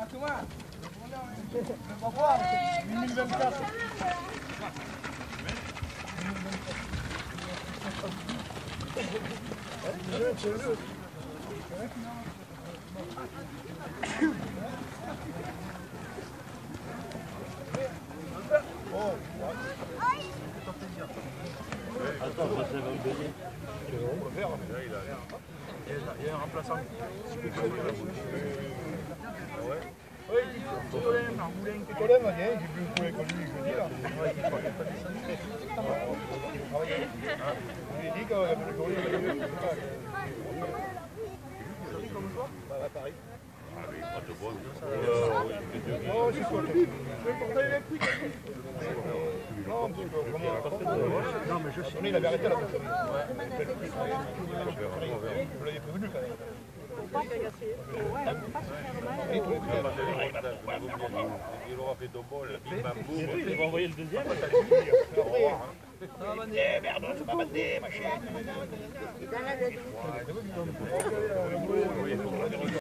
Attends, je vais le donner. Il y a un remplaçant. Oui, Colin m'a dit, j'ai plus joué avec lui jeudi là. J'ai dit qu'il avait le jouer avec lui. À Paris. Ah oui, pas de bon. Oh, c'est quoi? Le portail électrique. Non, mais je sais. Il avait arrêté la batterie. Vous l'avez prévenu quand même. Il aura fait ton bol, il m'a bourré. Il va envoyer le deuxième. Eh merde, c'est pas bandé, ma chaîne.